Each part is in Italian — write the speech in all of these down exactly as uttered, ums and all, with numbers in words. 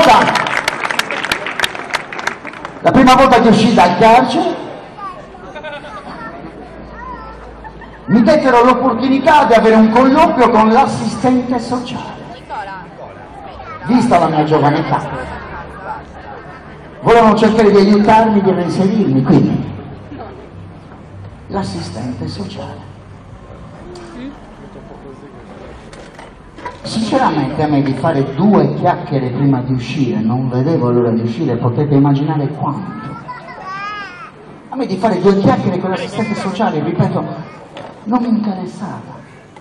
volta, la prima volta che uscì dal carcere, mi dettero l'opportunità di avere un colloquio con l'assistente sociale. Vista la mia giovane età, volevano cercare di aiutarmi, di reinserirmi, quindi l'assistente sociale. Sinceramente a me di fare due chiacchiere prima di uscire, non vedevo l'ora di uscire, potete immaginare quanto. A me di fare due chiacchiere con l'assistente sociale, ripeto, non mi interessava.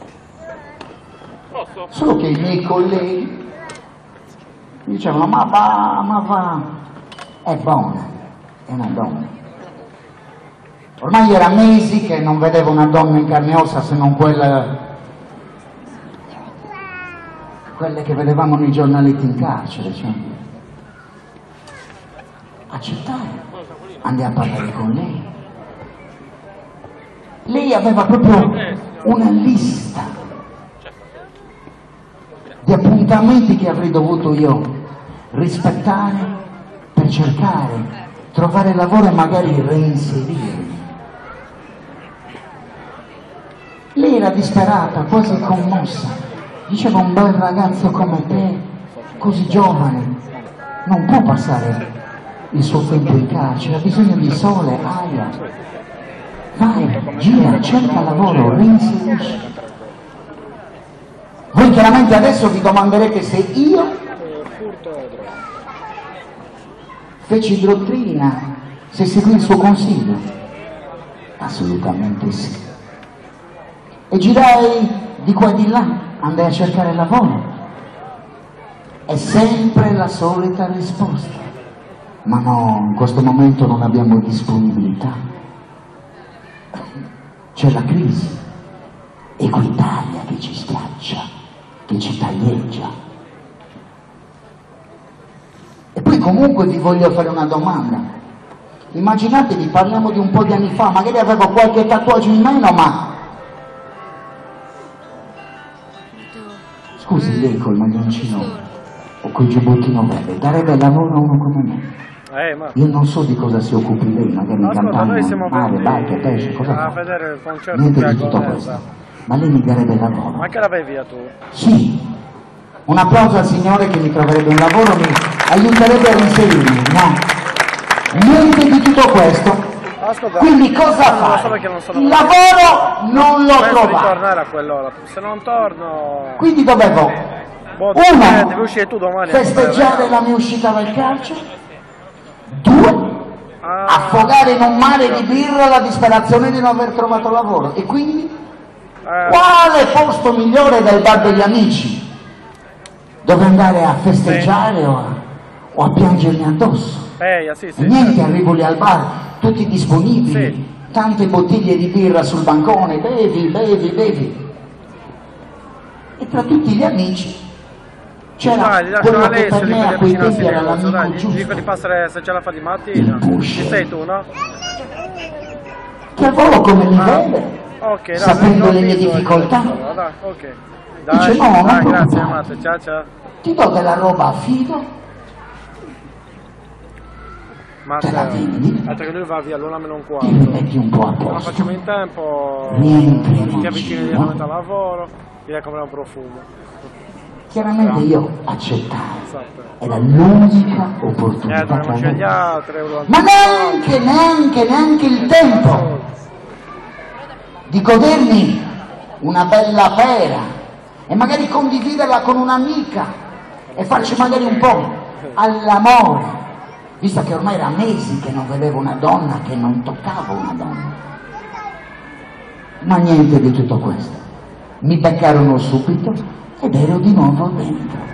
Solo che i miei colleghi mi dicevano, ma va, ma va, è buona, è una donna. Ormai era mesi che non vedevo una donna in carne e ossa se non quella, quelle che vedevamo nei giornaletti in carcere, cioè. Accettare, andiamo a parlare con lei. Lei aveva proprio una lista di appuntamenti che avrei dovuto io rispettare per cercare, trovare lavoro e magari reinserirmi. Lei era disperata, quasi commossa. Diceva, un bel ragazzo come te, così giovane, non può passare il suo tempo in carcere, ha bisogno di sole, aria. Vai, gira, cerca lavoro, reinserisci. Voi chiaramente adesso vi domanderete se io feci dottrina, se seguì il suo consiglio. Assolutamente sì. E girai di qua e di là, andai a cercare lavoro. È sempre la solita risposta. Ma no, in questo momento non abbiamo disponibilità. C'è la crisi, Equitalia che ci schiaccia, che ci taglieggia. E poi comunque vi voglio fare una domanda. Immaginatevi, parliamo di un po' di anni fa, magari avevo qualche tatuaggio in meno, ma... Scusi, lei col maglioncino o col giubbottino verde, darebbe lavoro a uno come me? Eh, ma... Io non so di cosa si occupi lei, magari in campagna, mare, barche, pesce, cosa fa? A vedere il concerto. Niente di tutto questo. Ma lei mi darebbe lavoro. Ma che la vai via tu? Sì. Un applauso al Signore che mi troverebbe un lavoro, mi aiuterebbe a reinserirmi. No. Niente di tutto questo. Ascolta, quindi cosa fa? So non sono il lavoro non l'ho trovato. Devo tornare a quell'ora, se non torno... Quindi dovevo, boh, uno, eh, devi uscire tu domani festeggiare la mia uscita dal carcere, due, ah. affogare in un mare di birra la disperazione di non aver trovato lavoro. E quindi, eh. quale posto migliore del bar degli amici, dove andare a festeggiare sì. o, a, o a piangermi addosso? Eh, sì, sì, Niente, sì. arrivo lì al bar, tutti disponibili, sì. tante bottiglie di birra sul bancone, bevi, bevi, bevi. E tra tutti gli amici c'era quello che per me a quei tempi era l'amico giusto. Dico di passare se ce la fa di mattina. Ci sei tu, no? Che lavoro come mi vede, ah, okay, sapendo le mie difficoltà. Dai, ok. Dai, dice no, non dai, grazie Amato, ciao ciao. Ti do della roba a fido. Ma te la vendi? Altro che lui va via l'una meno un quarto. Ti rimetti un po' a posto. Non facciamo in tempo. Rientri. Ti avvicini direttamente al lavoro, ti comprare un profumo. Chiaramente io accettavo. Esatto. Era l'unica opportunità eh, che avevo. Gli altri, ma neanche, neanche, neanche il tempo di godermi una bella pera e magari condividerla con un'amica e farci magari un po' all'amore. Visto che ormai era mesi che non vedevo una donna, che non toccavo una donna. Ma niente di tutto questo. Mi beccarono subito ed ero di nuovo dentro.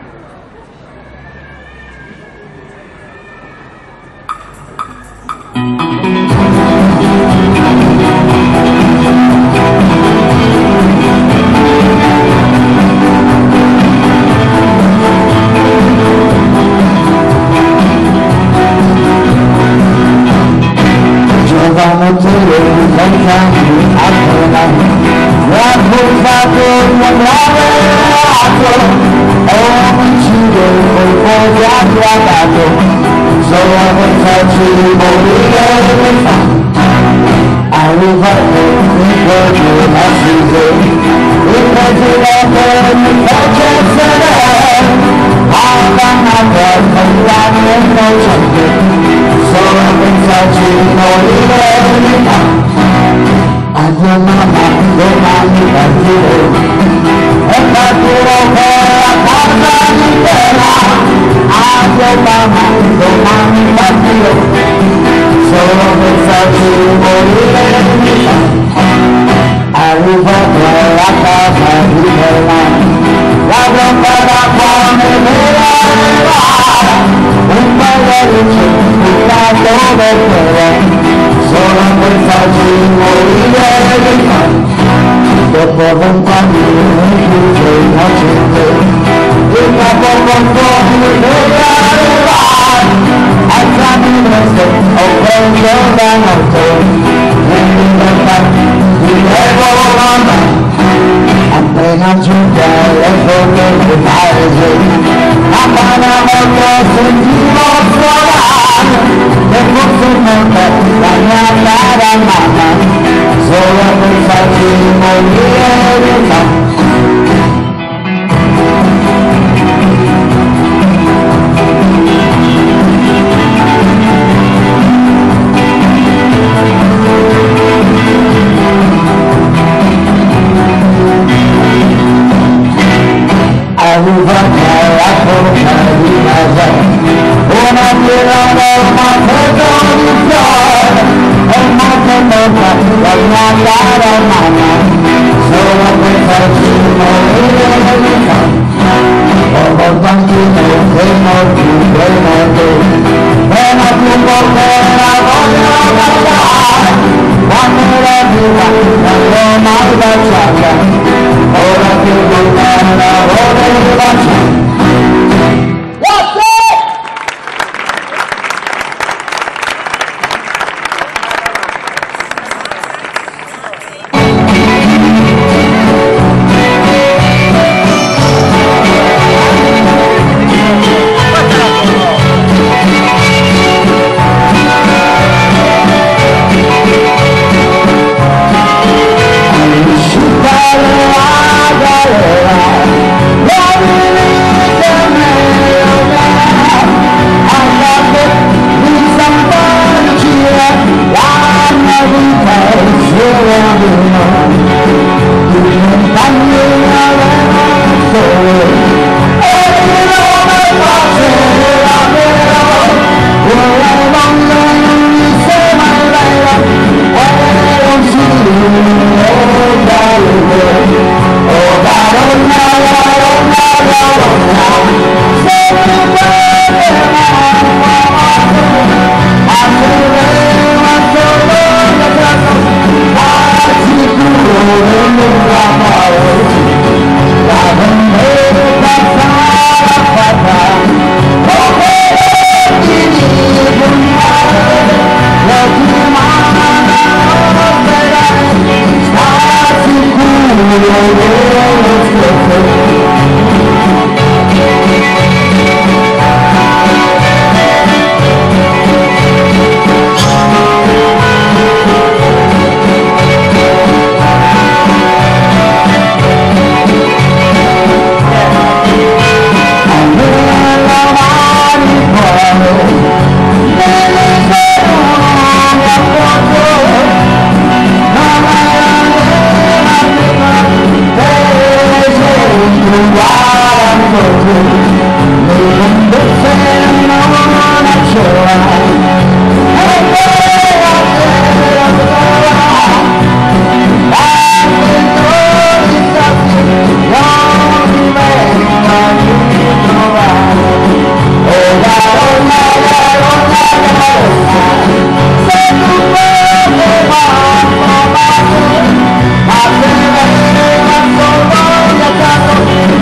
Grazie. solo pensarci di morire mi fa arrivare in quel massimo il presidente mi face sedere abbannato al fogliano innocente solo pensarci di morire mi fa addio mamma domani partirò e partirò per la casa intera addio mamma domani partirò solo pensarci di morire mi fa arrivato alla casa intera la bomba d'acqua mi deve arrivare un bello ricercato del cuore solo pensarci di morire mi fa dopo vent'anni mi chiuso innocente il capo con fuoco deve arrivare alzami presto ho preso la notte in libertà di devo andare appena giunta alle foto del paese a mano a volta sentivo suonare e forse morta la mia cara mamma solo a pensarci di morire mi fa arrivata alla porta di casa una tirata una foto di fiore e morta morta la mia cara mamma solo per farci morire mi fa dopo tanti morti morti e morti e non più morte la voglio ballare quando la vita non l'ho mai baciata ora che lontana la voglio baciare.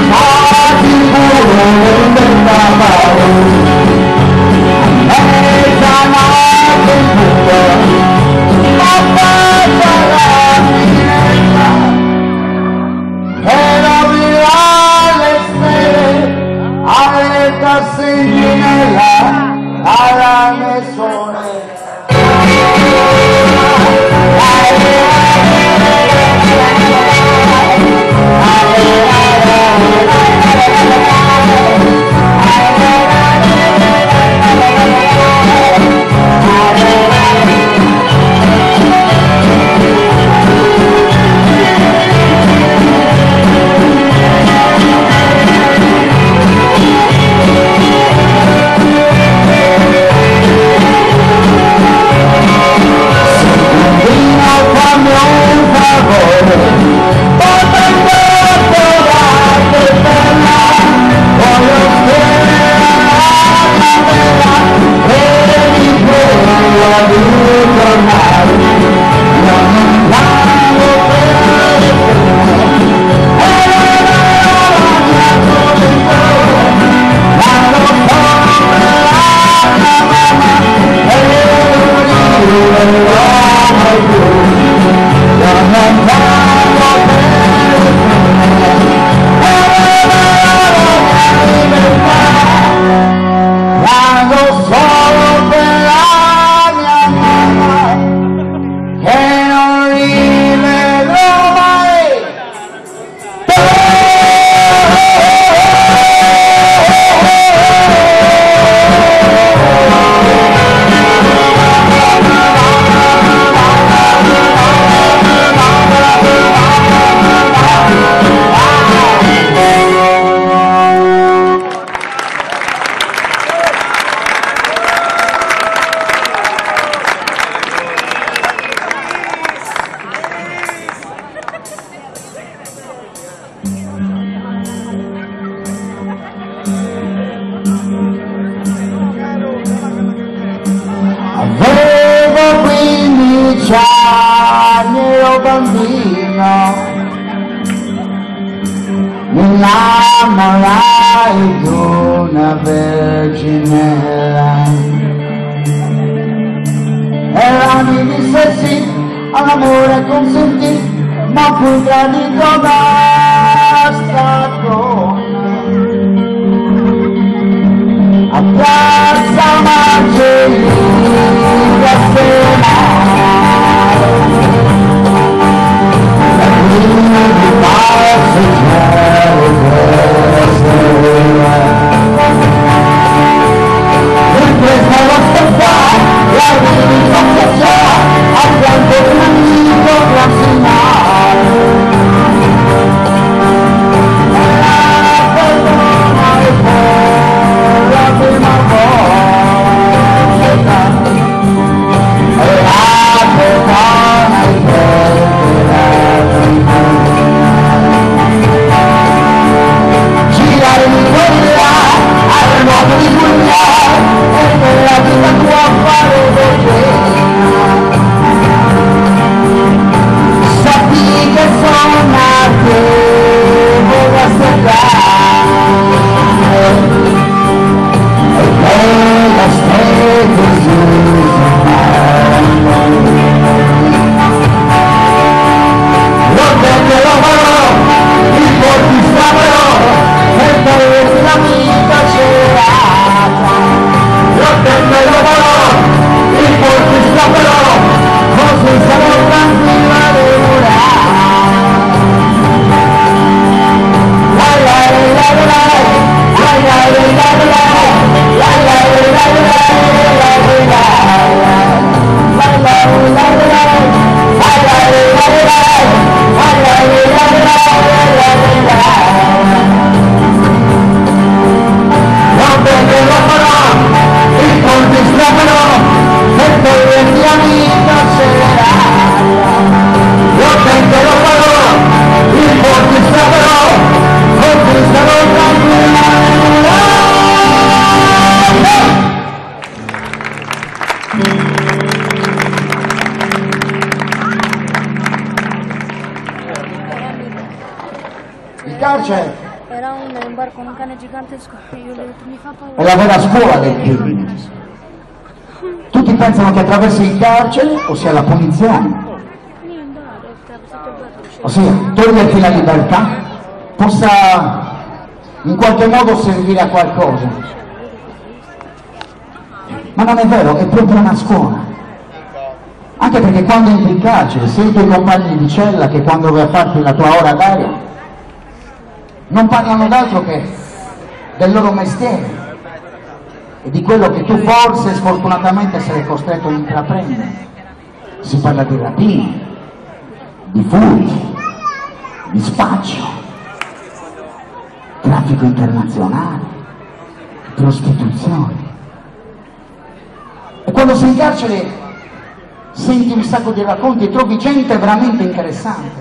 Hey! Avevo quindici anni, ero bambino, mi innamorai di una verginella e la mi disse sì, all'amore consentì, ma fui tradito da sta donna. A piazza Margherita sera e quindi passeggiare quella sera in questa nostra qua la vita che c'è a fianco di un amico grazionato e la perdona e poi la prima volta e la perdona e poi la prima girare di quella al modo di quella e nella vita tua fare bellezza sappi che sono nato vorrei aspettare e quella stella si lo detto lo farò il porti stavano e poi la vita cerata lo detto lo farò il porti stavano così sarò tranquilla e il carcere era un, un bar con un cane gigantesco e io gli ho detto mi fa paura. è la vera scuola del crimine. Tutti pensano che attraverso il carcere, ossia la punizione, ossia toglierti la libertà, possa in qualche modo servire a qualcosa. Ma non è vero, è proprio una scuola. Anche perché quando entri in carcere, sei i tuoi compagni di cella che quando vai a farti la tua ora d'aria non parlano d'altro che del loro mestiere e di quello che tu forse sfortunatamente sei costretto a intraprendere. Si parla di rapine, di furti, di spaccio, traffico internazionale, prostituzione. E quando sei in carcere senti un sacco di racconti e trovi gente veramente interessante.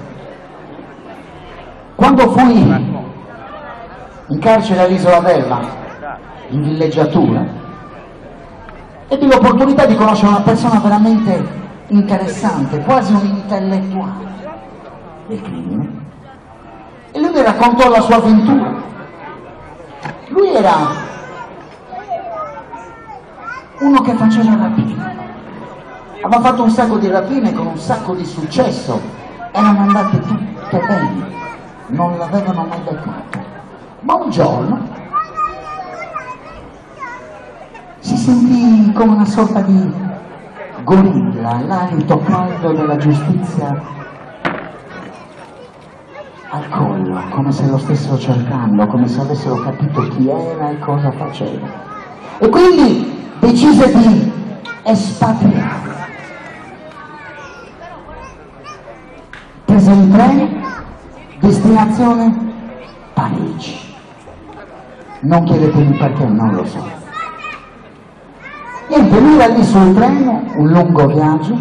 Quando fui in carcere all'Isola d'Elba, in villeggiatura, ebbi l'opportunità di conoscere una persona veramente interessante, quasi un intellettuale del crimine, e lui mi raccontò la sua avventura. Lui era uno che faceva rapine, aveva fatto un sacco di rapine con un sacco di successo, erano andate tutte bene, non l'avevano mai beccato. Ma un giorno si sentì come una sorta di gorilla, l'alito caldo della giustizia al collo, come se lo stessero cercando, come se avessero capito chi era e cosa faceva. E quindi decise di espatriare. Prese un treno, destinazione Parigi. Non chiedetemi perché, non lo so. Niente, lui era lì sul treno, un lungo viaggio,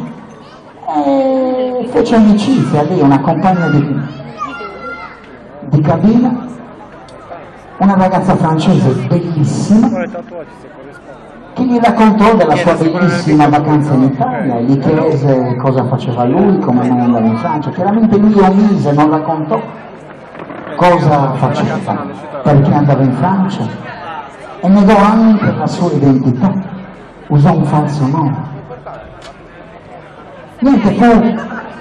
e fece amicizia lì, una compagna di, di cabina, una ragazza francese bellissima, che gli raccontò della sua bellissima vacanza in Italia, e gli chiese cosa faceva lui, come mai andava in Francia. Chiaramente lui omise, non raccontò cosa faceva, perché andava in Francia, e negò anche la sua identità. Usò un falso nome. Niente, fu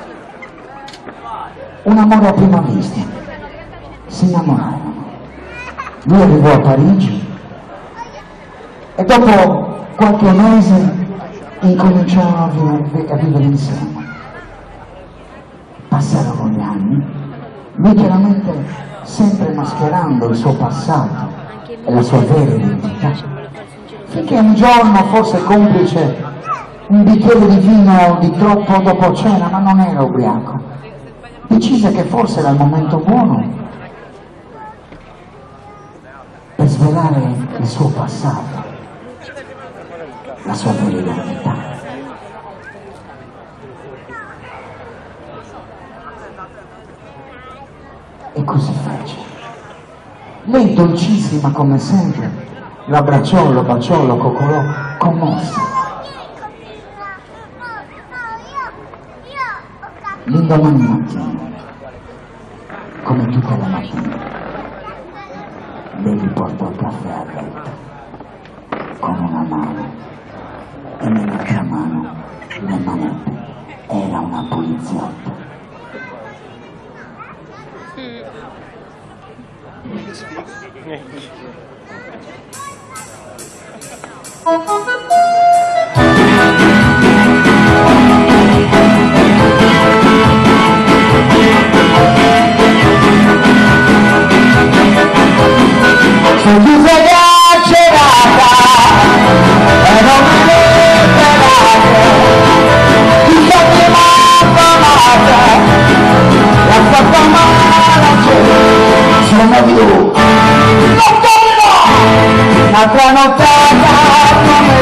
un amore a prima vista. Si innamorarono. Lui arrivò a Parigi e dopo qualche mese incominciarono a vivere, a vivere insieme. Passarono gli anni, lui chiaramente sempre mascherando il suo passato e la sua vera identità. Finché un giorno, forse complice un bicchiere di vino di troppo dopo cena, ma non era ubriaco, decise che forse era il momento buono per svelare il suo passato, la sua vera identità. E così fece. Lei, dolcissima come sempre, lo abbracciò, lo baciò, lo coccolò, commossa. L'indomani mattina, come tutte le mattine, lei gli portò il caffè a letto, con una mano, e nell'altra mano le manette. Era una poliziotta. Se tu sei carcerata e non mi liberate, ti sei abbandonata, la fatta male sono più, non torno, un'altra nottata non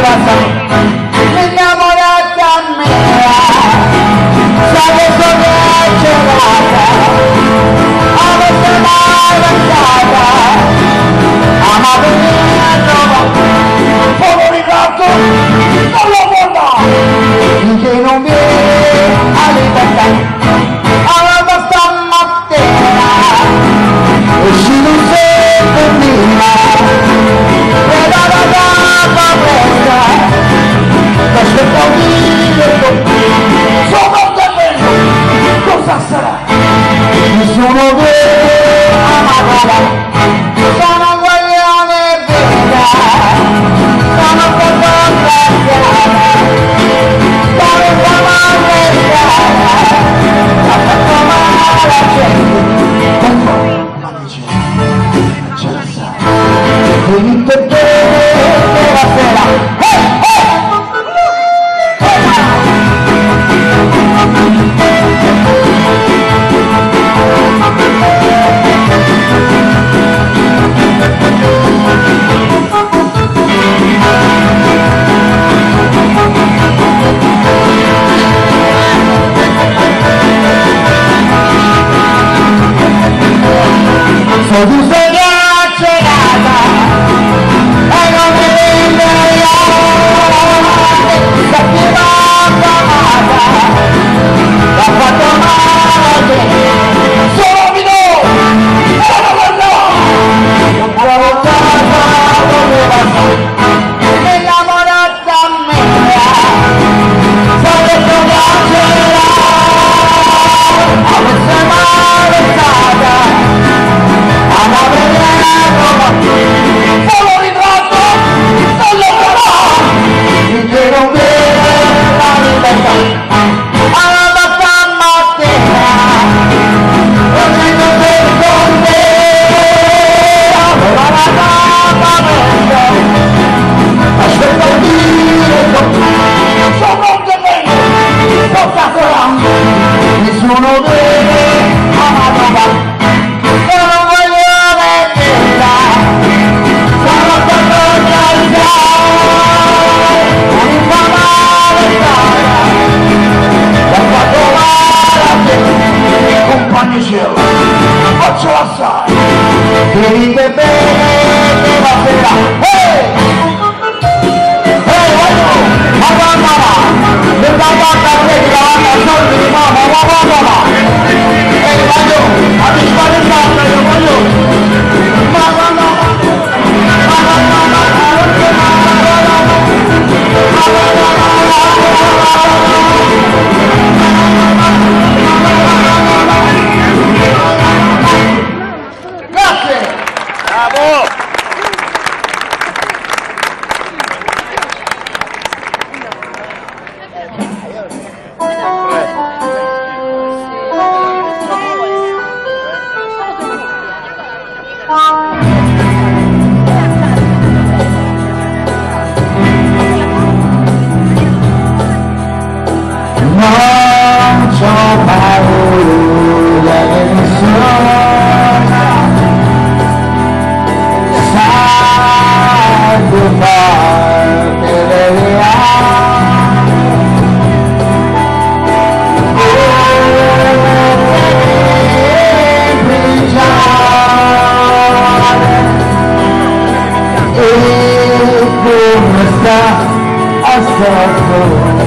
non c'ho paura di nessuno, sai che forte e come sta a sotto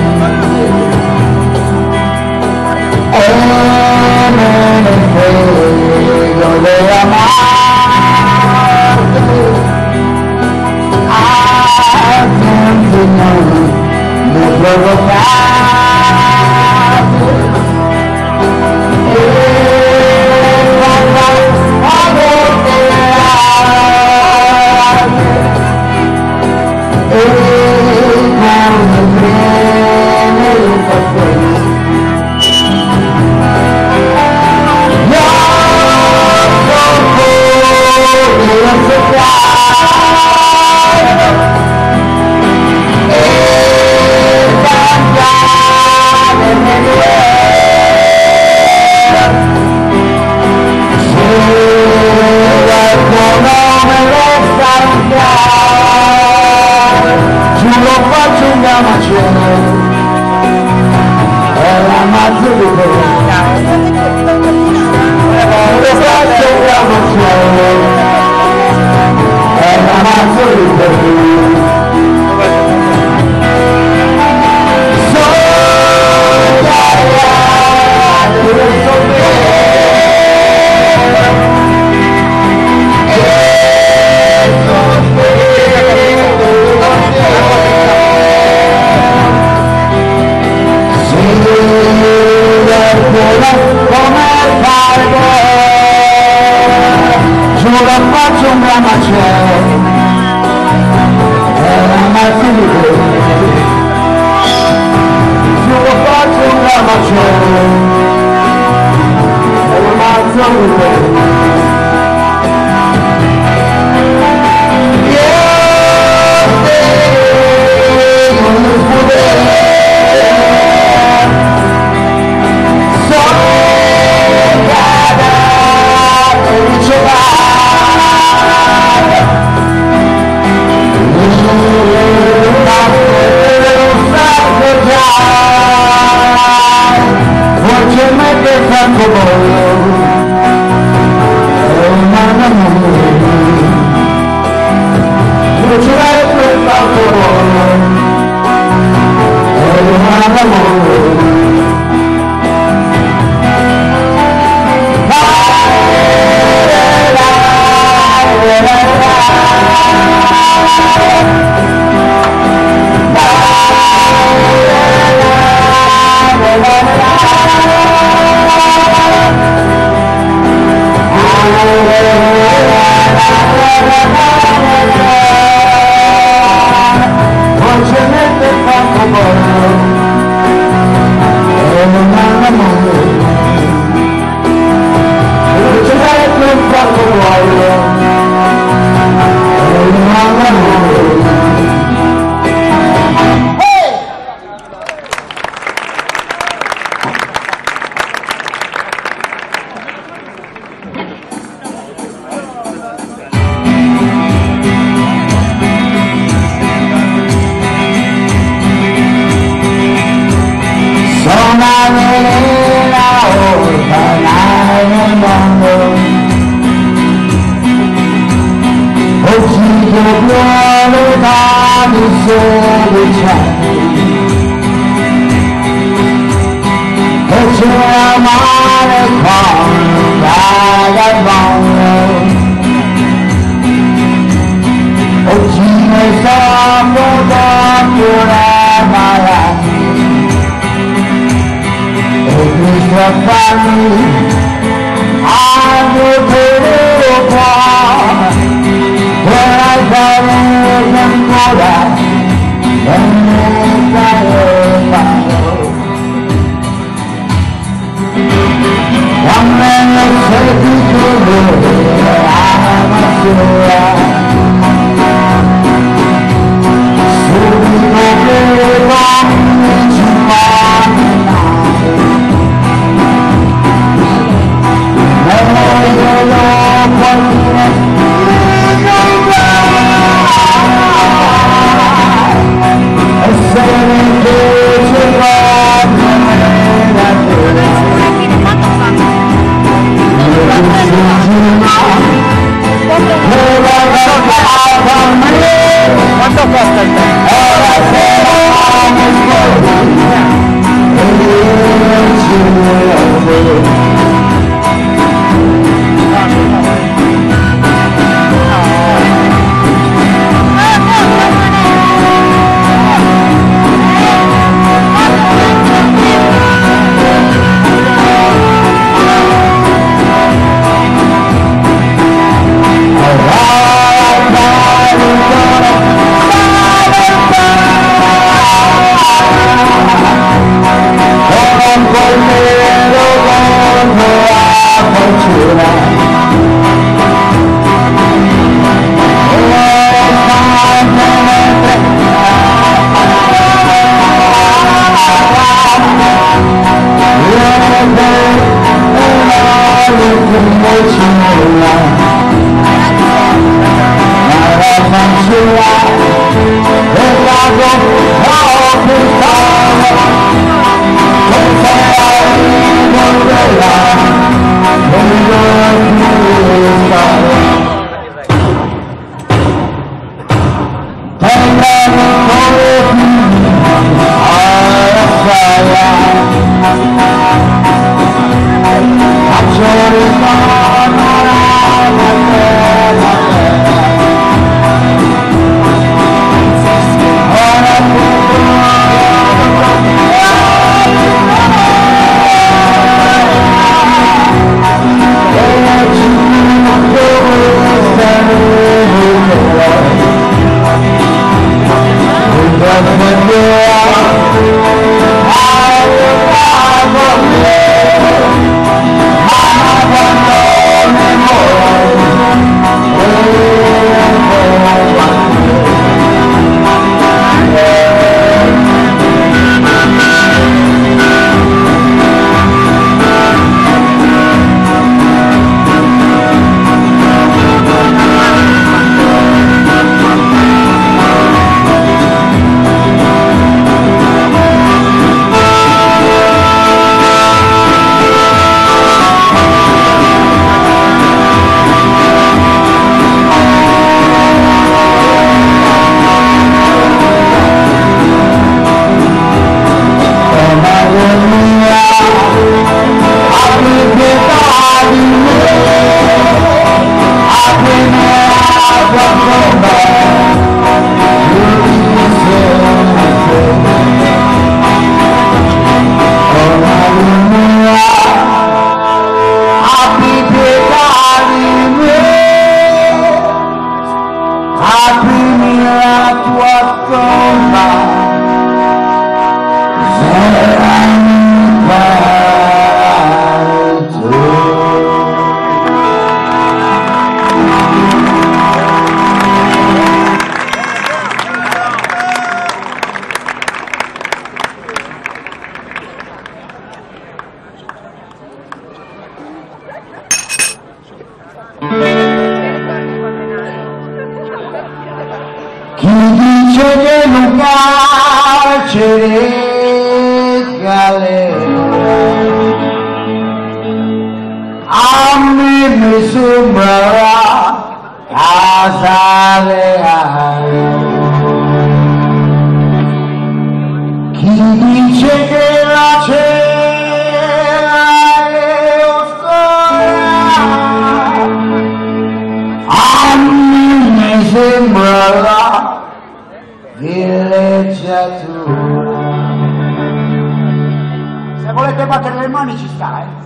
e me ne frego dell'amare a tanti non mi provocate e quando avete e quando viene il caffè io sono fuori a cercare e cambiare le mie se qualcuno me lo sta lo faccio un gamacello e l'ammazzo di te lo faccio un gamacello e l'ammazzo di te sono tagliati del soffio e sono come farlo giuro faccio un gran macello e l'ammazzo di te giuro faccio un gran macello e l'ammazzo di te io te non scuderò forse me che tanto voglio e non amore forse me che tanto voglio e non amore Subito che Se volete battere le mani ci sta, eh?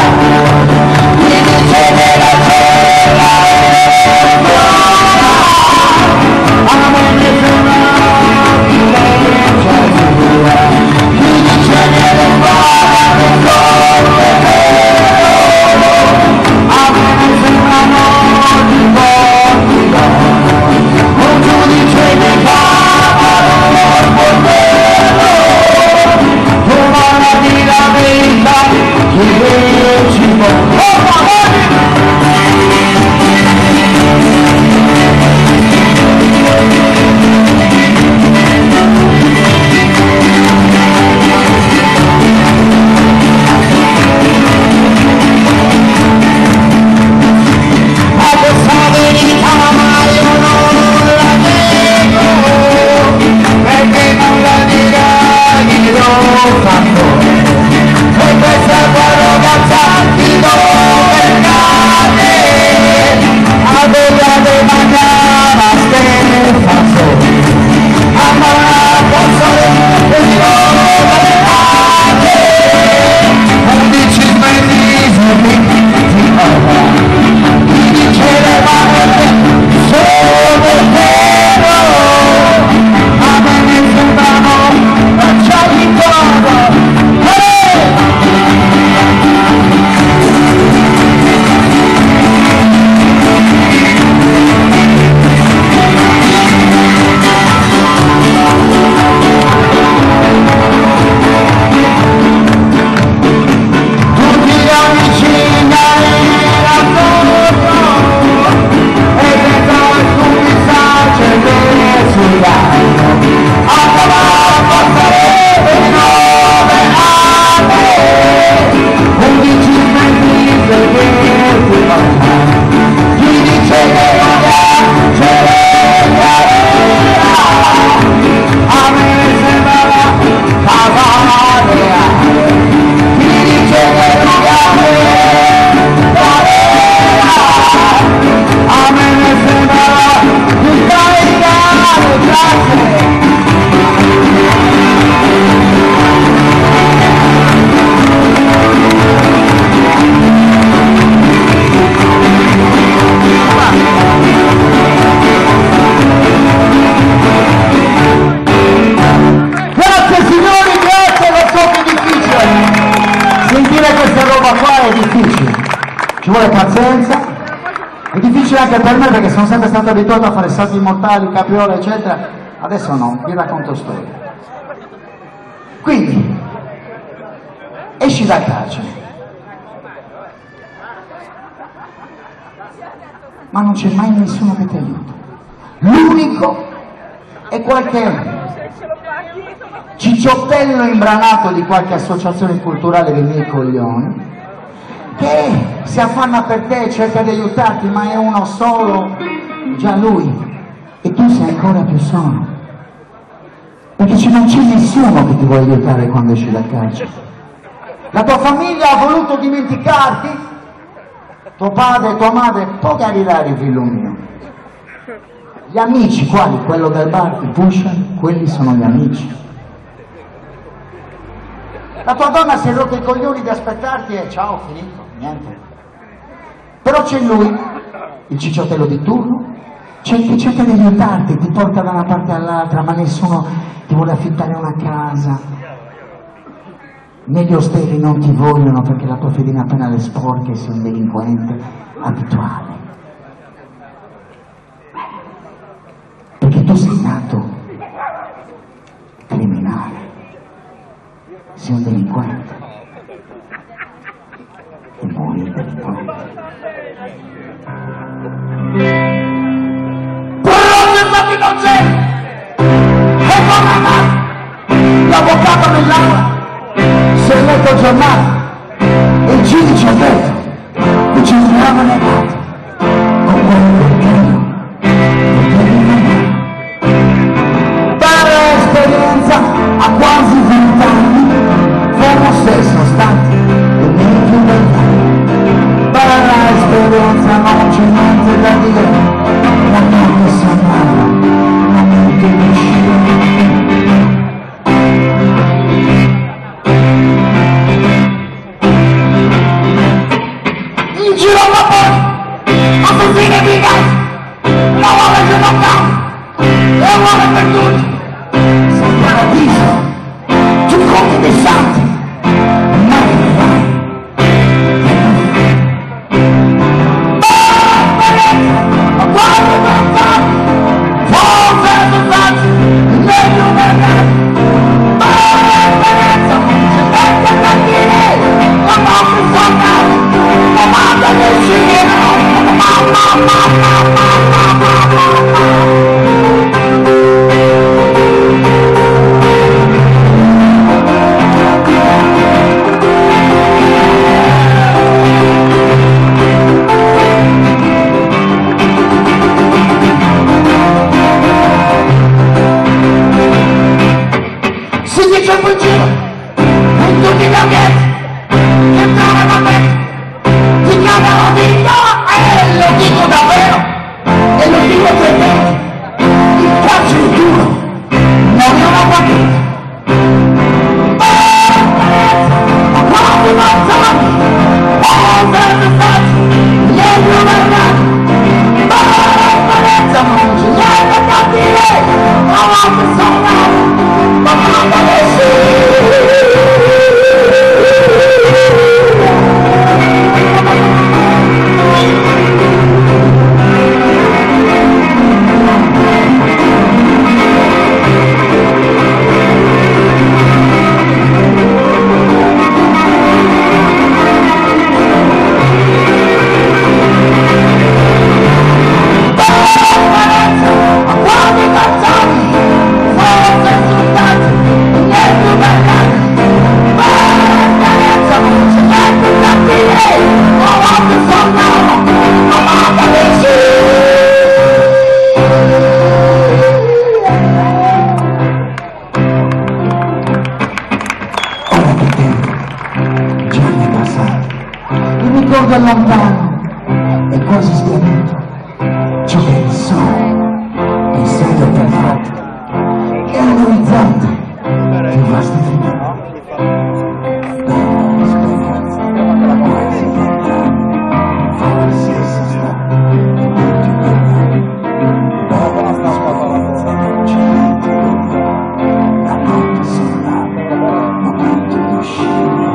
Mi dice che la e questa è la ragazza di dove cade, aveva de mangiava stefazo, amava posso e di dove cade, undici mesi di ora, mi diceva sono vero, a me ne sembrano bracciali d'oro. Ci vuole pazienza, è difficile anche per me perché sono sempre stato abituato a fare salti mortali, capriole eccetera, adesso no, vi racconto storie. Quindi, esci dal carcere, ma non c'è mai nessuno che ti aiuta, l'unico è qualche cicciottello imbranato di qualche associazione culturale dei miei coglioni, che si affanna per te, cerca di aiutarti, ma è uno solo, già lui, e tu sei ancora più solo, perché non c'è nessuno che ti vuole aiutare quando esci dal carcere. La tua famiglia ha voluto dimenticarti, tuo padre e tua madre, pochi rari figlio mio. Gli amici, quali? Quello del bar, il pusher, quelli sono gli amici. La tua donna si è rotto i coglioni di aspettarti e ciao, finito, niente. Però c'è lui, il cicciottello di turno, c'è che cerca di aiutarti, ti porta da una parte all'altra, ma nessuno ti vuole affittare una casa. Negli ostelli non ti vogliono perché la tua fedina penale è sporca e sei un delinquente abituale. Perché tu sei nato criminale. Sei un delinquente e muori delinquente. Però infatti non c'è! E non l'avvocato nell'aula si è letto il giornale e il giudice ha detto che ci troviamo negati con quello perché io per esperienza a quasi vent'anni forse sono stati i miei più vent'anni. Per l'esperienza non c'è niente da dire, la notte sognava, la mente di uscire. In giro alla porta, assassini di dico che che doveva me ti chiamano Dio e lo dico davvero e lo dico per te, il calcio è duro, non è una partita. Quando mangiami, oh per me faccio, niente governare, ma l'esperienza non c'è niente da dire, ma non mi sono, ma non mi ricordo lontano e quasi sbiadito ciò che è il sole, il sole perfetto e l'orizzonte più vasto e finito. Bella esperienza, quasi lontano, forse si sta tutti bene. Bella esperienza, non c'è niente buono, la notte solare, momento di uscire.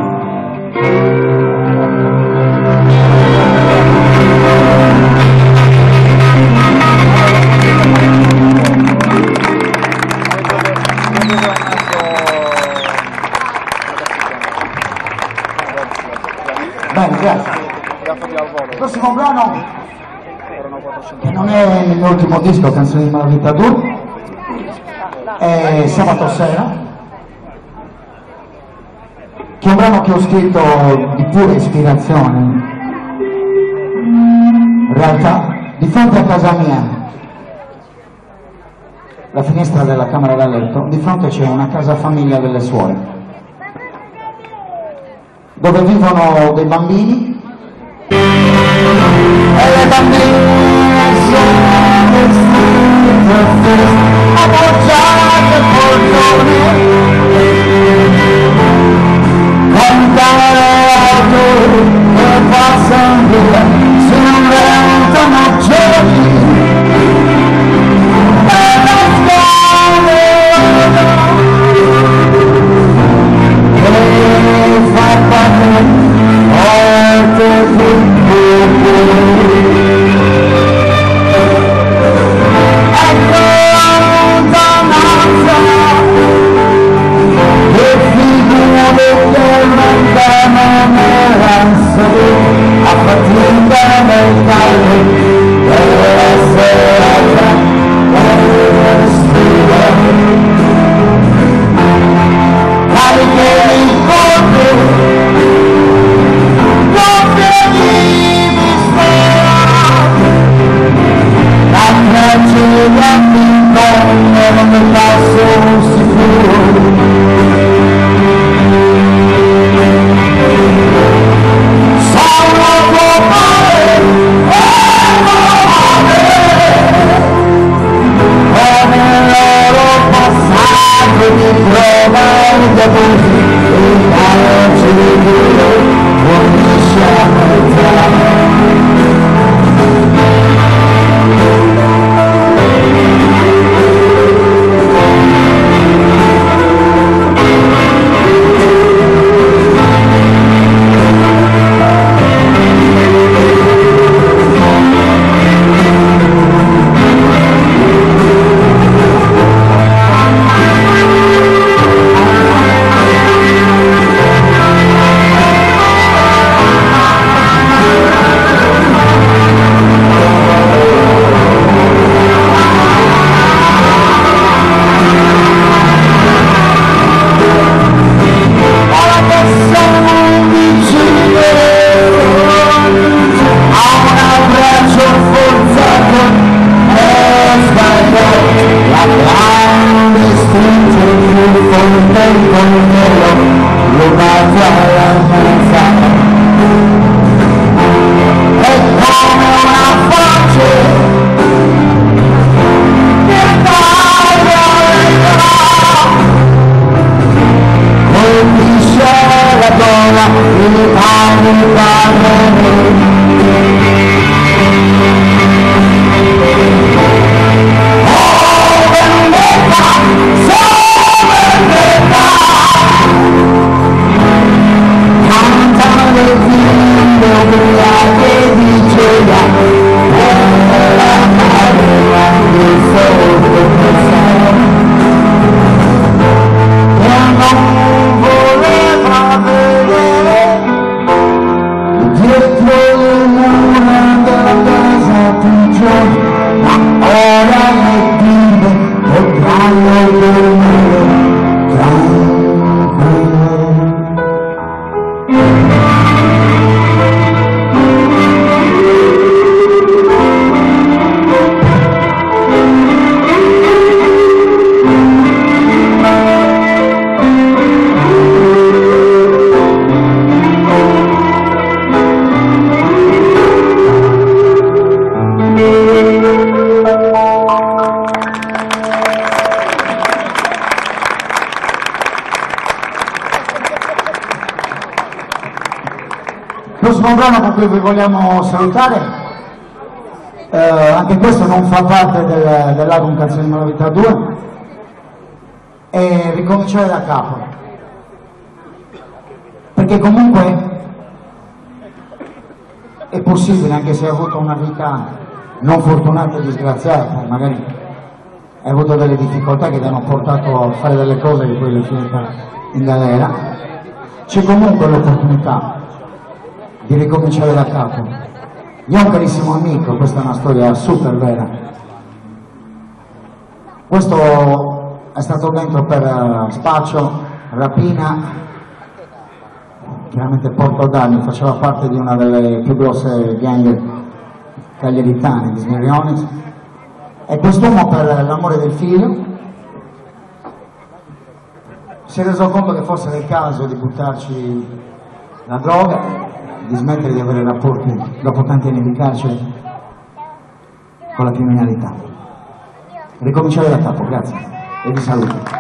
Bene, grazie. Il prossimo brano, che non è il mio ultimo disco, Canzoni di Malavita due, è Sabato Sera, che è un brano che ho scritto di pura ispirazione. In realtà, di fronte a casa mia, la finestra della camera da letto, di fronte c'è una casa famiglia delle suore, dove vivono dei bambini e le bambine sono vestite appoggiate al portone, cantare auto che passano via su un vento maggiore e la scuola che fa parte oltre tutto e lontananza che figure che mancano nell'ansia a fatica nel caldo della sera della sera cariche di corpo non di mistero la tragedia mi torna non mi passo sicuro. Sono tuo padre e davanti alla messa è come una voce che taglia colpisce la gola i panni parlano. Un brano con cui vi vogliamo salutare, eh, anche questo non fa parte del, dell'album Canzoni di Malavita due, e ricominciare da capo, perché comunque è possibile, anche se hai avuto una vita non fortunata e disgraziata, magari hai avuto delle difficoltà che ti hanno portato a fare delle cose che poi le finita in galera, c'è comunque l'opportunità di ricominciare da capo. Io ho un carissimo amico, questa è una storia super vera. Questo è stato dentro per spaccio, rapina, chiaramente porto danni, faceva parte di una delle più grosse gang cagliaritane di Smirionis, e quest'uomo, per l'amore del figlio, si è reso conto che fosse il caso di buttarci la droga, di smettere di avere rapporti dopo tanti anni di carcere con la criminalità. Ricominciare da capo, grazie e vi saluto.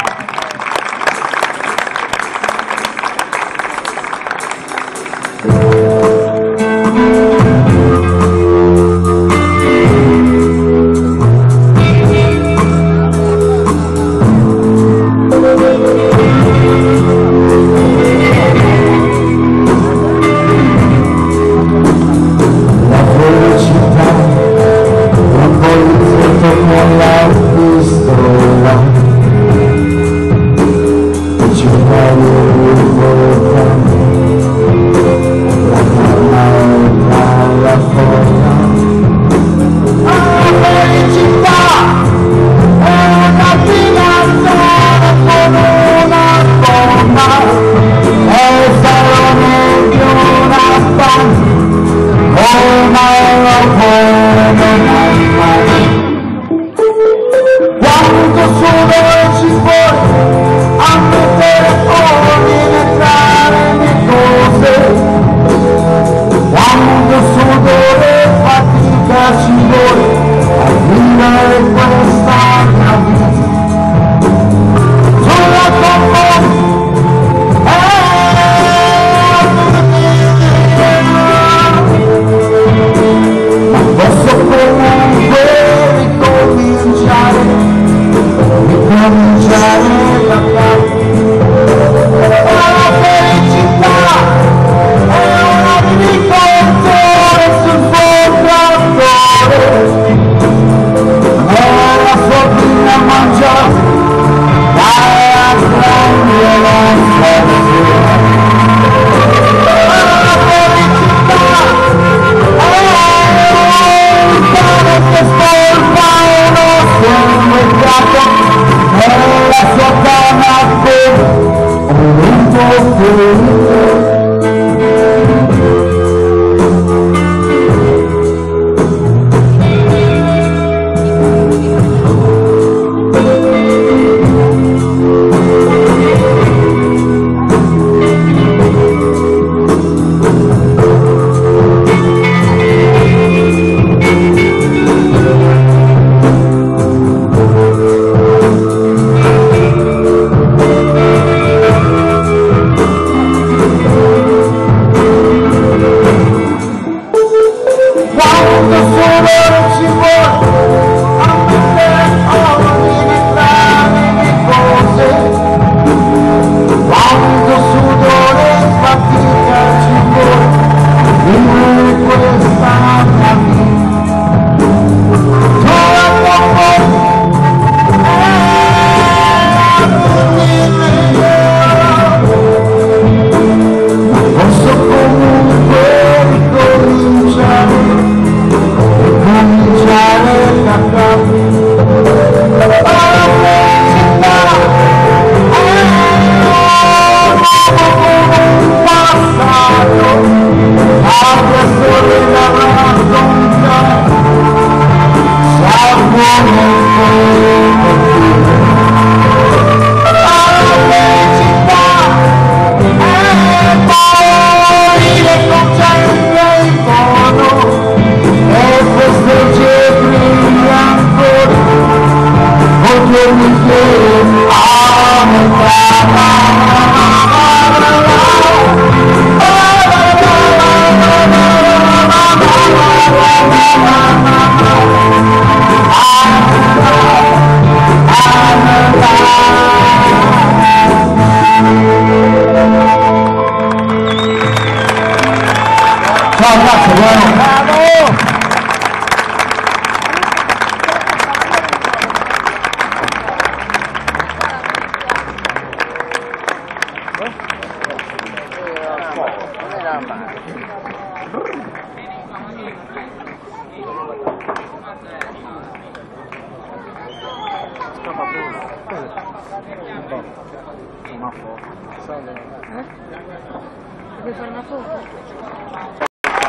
Una foto. Eh? Vuoi fare una foto?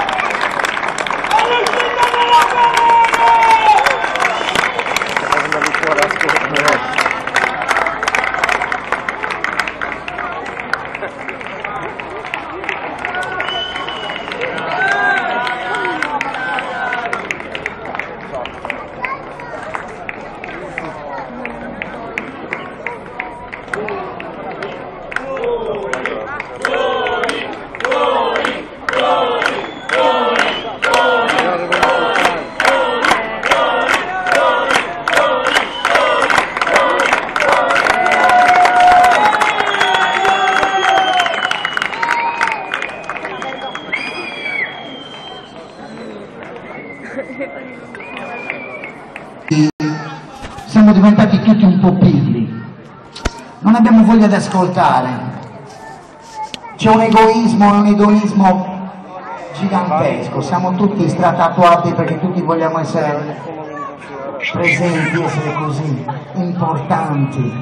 Siamo diventati tutti un po' pigri, non abbiamo voglia di ascoltare, c'è un egoismo e un edonismo gigantesco, siamo tutti stratatuati perché tutti vogliamo essere presenti, essere così importanti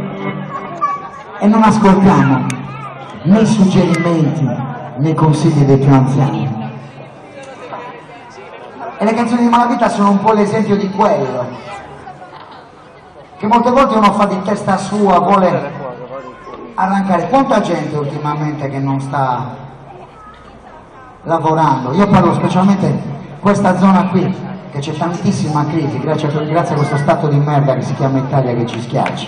e non ascoltiamo né i suggerimenti né i consigli dei più anziani. E le canzoni di Malavita sono un po' l'esempio di quello, che molte volte uno fa di testa sua, vuole arrancare. Quanta gente ultimamente che non sta lavorando? Io parlo specialmente questa zona qui, che c'è tantissima crisi, grazie a, grazie a questo stato di merda che si chiama Italia che ci schiaccia.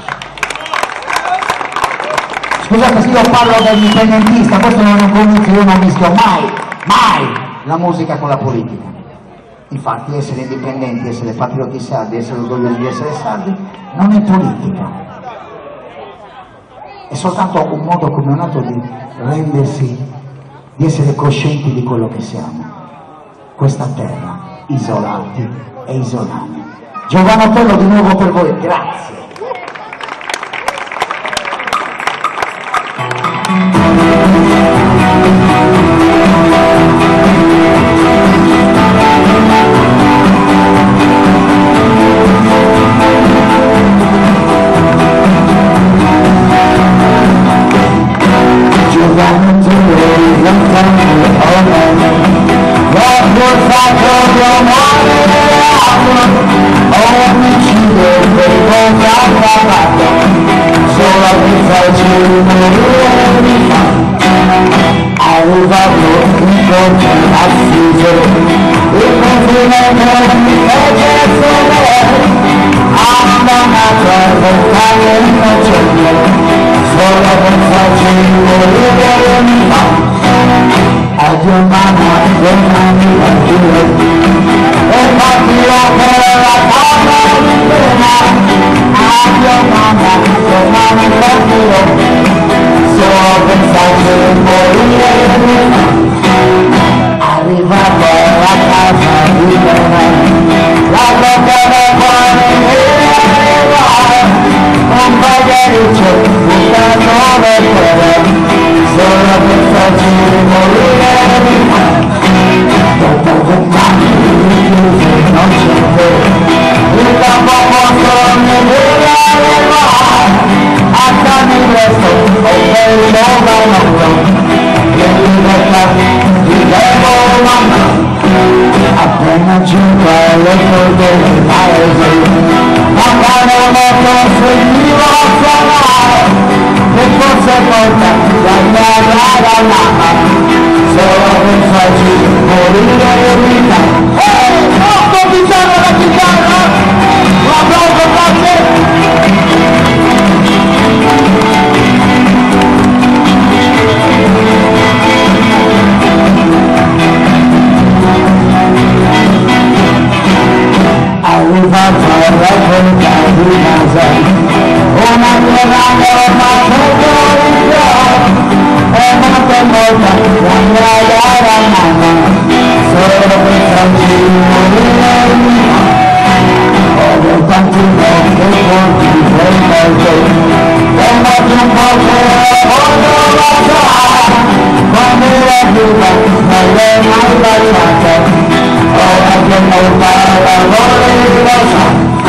Scusate se io parlo dell'indipendentista, questo non è un convizio, io non mischio mai, mai la musica con la politica. Infatti essere indipendenti, essere patrioti sardi, essere orgogliosi di essere sardi, non è politica. È soltanto un modo come un altro di rendersi, di essere coscienti di quello che siamo. Questa terra, isolati e isolani. Giovanni Tello di nuovo per voi, grazie. Appena giunto alle corde del paese, ma quando moto seguivo a suonare, che forse porta la mamma, solo per farci morire di vita. Ehi, troppo vicino alla chitarra, un applauso forte! Arrivato alla porta di casa, una terra norma tutto il giorno, e molto molta la mia cara mamma, solo per farci morire di me. Ho tanti notti forti del volto, e molto un po' che voglio lasciare, quando era più prima non l'ho mai baciata, ora che non parla vuole lo so.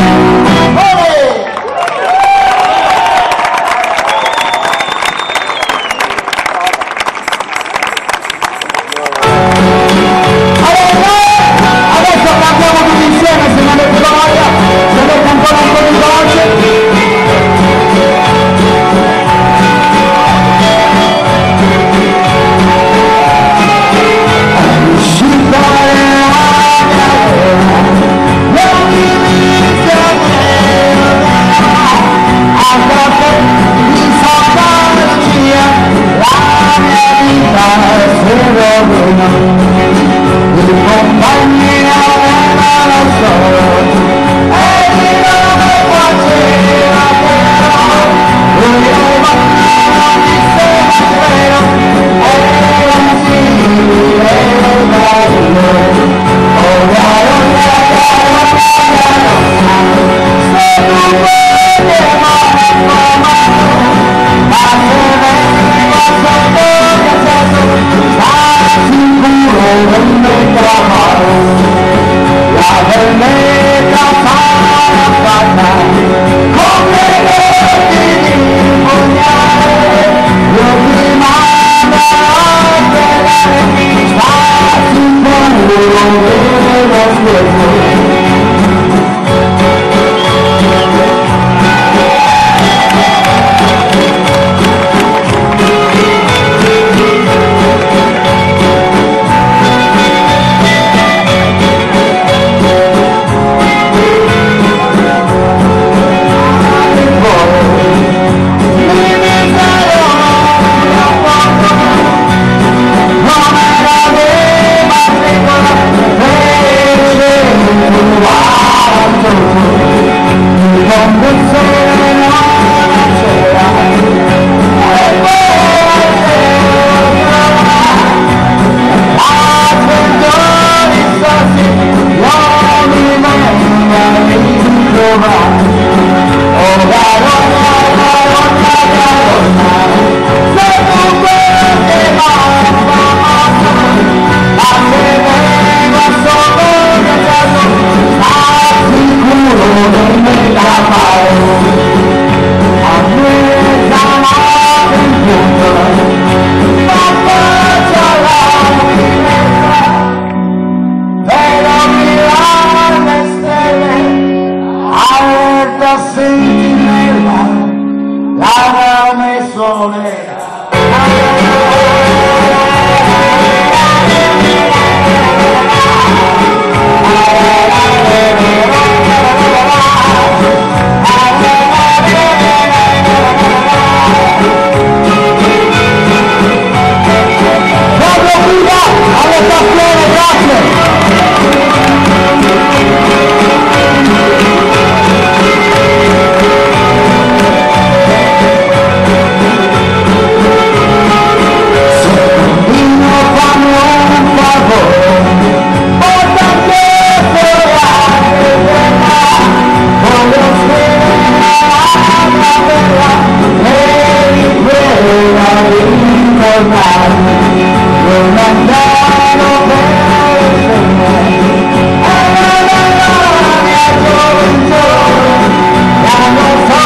Adesso cantiamo tutti insieme, se non avete voglia, se avete ancora un po' di voce.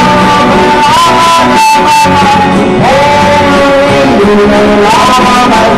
Come on,